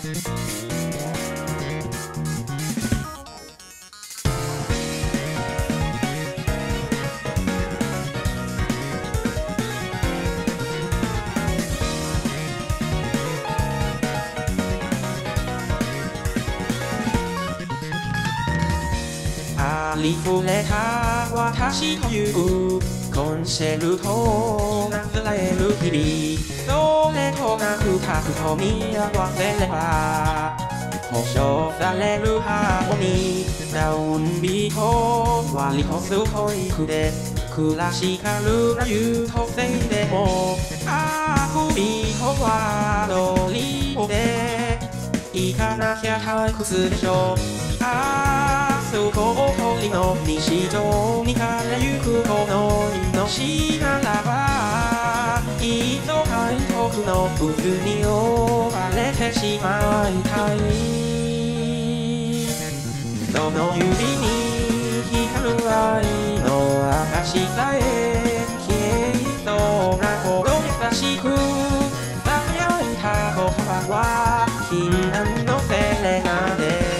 ありふれた私というコンセプトがずれる日々それとなく深くと見合わせれば保証されるハーモニーダウンビート割とストイックでクラシカルな優等生でもアフビートはドリブで行かなきゃ退屈でしょそこを鳥の日常にからゆくこの命ならばいつの海徳の渦に追われてしまいたいその指に光る愛の証さえ消えそうなほど優しく囁いた言葉は禁断のセレナで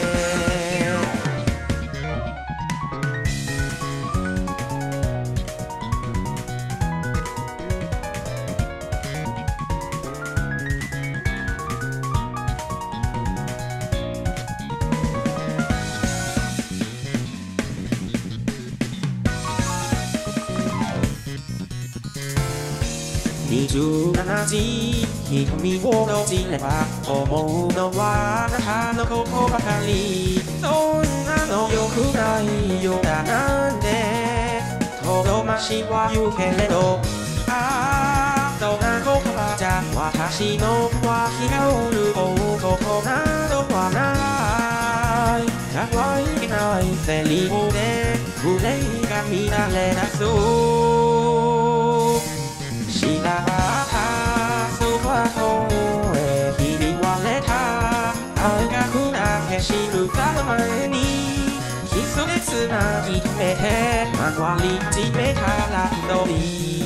27時瞳を閉じれば思うのはあなたのことばかりそんなの良くないようだなんてとどましは言うけれどそんな言葉じゃ私の脇が折ることなどはない可愛げないセリフで憂いが乱れ出す知らなかったそばとへひび割れた愛が砕け知るかの前にキスでつなぎ止めて回り始めたら一人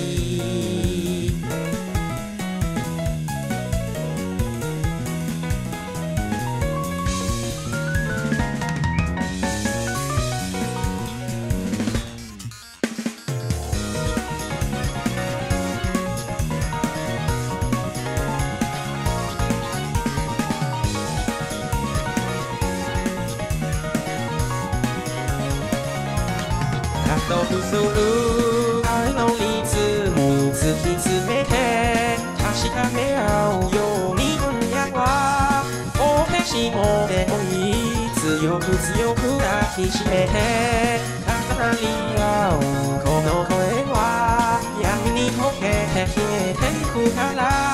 加速する愛のリズム突き詰めて確かめ合うように今夜はお手しもでもいい強く強く抱きしめて重なり合うこの声は闇に溶けて消えていくから